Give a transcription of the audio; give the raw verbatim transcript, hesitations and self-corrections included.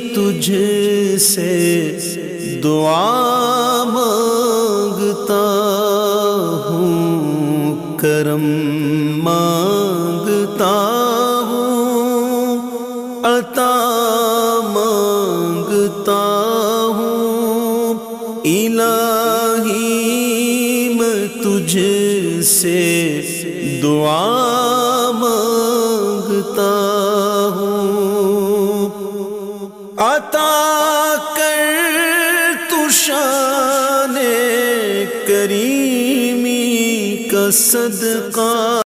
तुझसे दुआ मांगता हूँ, करम मांगता हूँ, अता मांगता हूँ। इलाही मैं तुझसे दुआ मांगता हूँ, अता कर तू शान करीमी का सदका।